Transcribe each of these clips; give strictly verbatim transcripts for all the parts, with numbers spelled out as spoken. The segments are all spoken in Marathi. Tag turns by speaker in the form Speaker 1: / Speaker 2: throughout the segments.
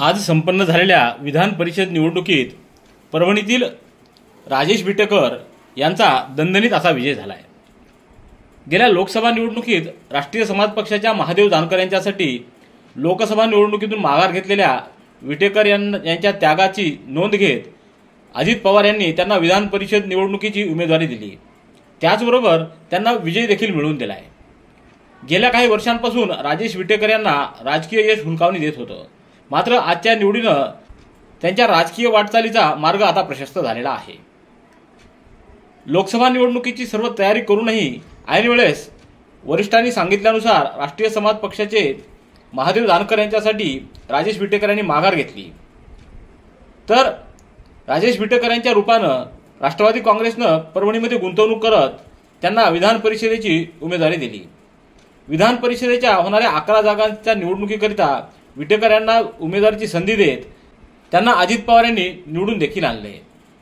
Speaker 1: आज संपन्न झालेल्या विधान परिषद निवडणुकीत परभणीतील राजेश विटेकर यांचा दणदणीत असा विजय झाला आहे। गेल्या लोकसभा निवडणुकीत राष्ट्रीय समाज पक्षाच्या महादेव जानकर यांच्यासाठी लोकसभा निवडणुकीतून माघार घेतलेल्या विटेकर यांच्या त्यागाची नोंद घेत अजित पवार यांनी त्यांना विधान परिषद निवडणुकीची उमेदवारी दिली। त्याचबरोबर त्यांना विजय देखील मिळवून दिला आहे। गेल्या काही वर्षांपासून राजेश विटेकर यांना राजकीय यश हुलकावणी देत होतं, मात्र आजच्या निवडीनं त्यांच्या राजकीय वाटचालीचा मार्ग आता प्रशस्त झालेला आहे। लोकसभा निवडणुकीची सर्व तयारी करूनही ऐन वेळेस वरिष्ठांनी सांगितल्यानुसार राष्ट्रीय समाज पक्षाचे महादेव जानकर यांच्यासाठी राजेश विटेकर यांनी माघार घेतली। तर राजेश विटेकर यांच्या रूपानं राष्ट्रवादी काँग्रेसनं परभणीमध्ये गुंतवणूक करत त्यांना विधान परिषदेची उमेदवारी दिली। विधान परिषदेच्या होणाऱ्या अकरा जागांच्या निवडणुकीकरिता विटेकर यांना उमेदवारीची संधी देत त्यांना अजित पवार यांनी निवडून देखील आणले।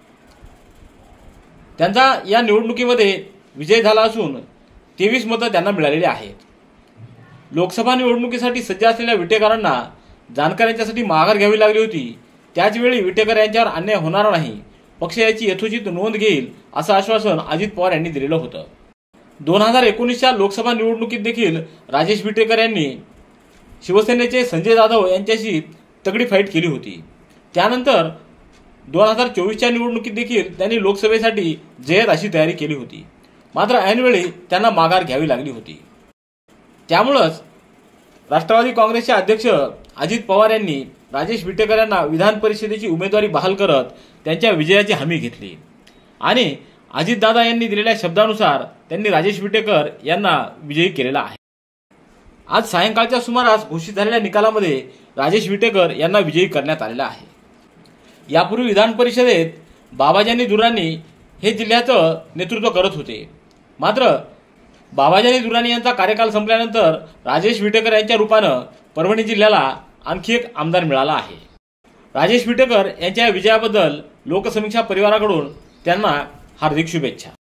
Speaker 1: त्यांचा या निवडणुकीमध्ये विजय झाला असून तेवीस मतं त्यांना मिळालेली आहेत। लोकसभा निवडणुकीसाठी सज्ज असलेल्या विटेकरांना जानकर यांच्यासाठी माघार घ्यावी लागली होती। त्याचवेळी विटेकर यांच्यावर अन्याय होणार नाही, पक्ष याची यथोचित नोंद घेईल असं आश्वासन अजित पवार यांनी दिलेलं होतं। दोन हजार एकोणीसच्या लोकसभा निवडणुकीत देखील राजेश विटेकर यांनी शिवसेनेचे संजय जाधव यांच्याशी तगडी फाईट केली होती। त्यानंतर दोन हजार चोवीसच्या निवडणुकीत देखील त्यांनी लोकसभेसाठी जयत अशी तयारी केली होती, मात्र ऐनवेळी त्यांना माघार घ्यावी लागली होती। त्यामुळेच राष्ट्रवादी काँग्रेसचे अध्यक्ष अजित पवार यांनी राजेश विटेकर यांना विधान परिषदेची उमेदवारी बहाल करत त्यांच्या विजयाची हमी घेतली आणि अजितदादा यांनी दिलेल्या शब्दानुसार त्यांनी राजेश विटेकर यांना विजयी केलेला आहे। आज सायंकाळच्या सुमारास घोषित झालेल्या निकालामध्ये राजेश विटेकर यांना विजयी करण्यात आलेला आहे। यापूर्वी विधान परिषदेत बाबाजानी दुर्राणी हे जिल्ह्याचं नेतृत्व करत होते, मात्र बाबाजानी दुर्राणी यांचा कार्यकाल संपल्यानंतर राजेश विटेकर यांच्या रूपानं परभणी जिल्ह्याला आणखी एक आमदार मिळाला आहे। राजेश विटेकर यांच्या विजयाबद्दल लोकसमीक्षा परिवाराकडून त्यांना हार्दिक शुभेच्छा।